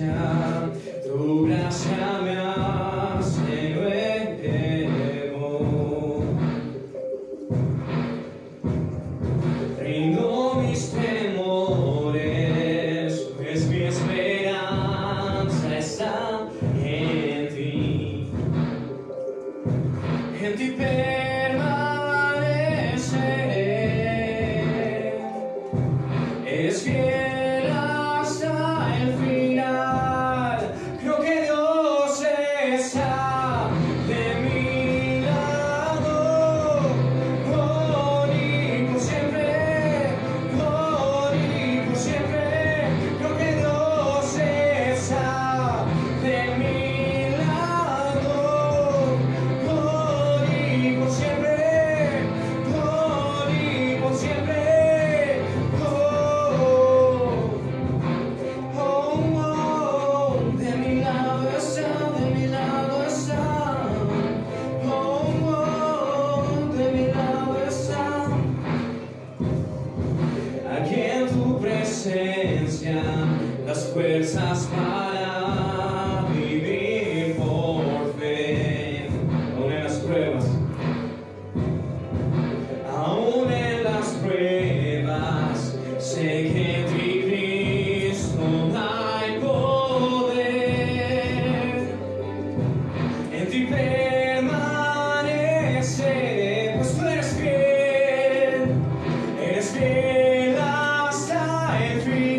presencia, tu gracia me hace nuevo. Rindo mis temores, pues mi esperanza está en ti. En ti permaneceré. Es fiel hasta el final. Creo que Dios está de mi lado, por y por siempre, por y por siempre. Creo que Dios está de mi lado, por y por siempre, por y por siempre. De mi lado está, de mi lado está. De mi lado está. Aquí en tu presencia, las fuerzas para vivir por fe. Aún en las pruebas, aún en las pruebas, sé que en ti Cristo hay poder. En ti permaneceré, pues tú eres fiel hasta el fin.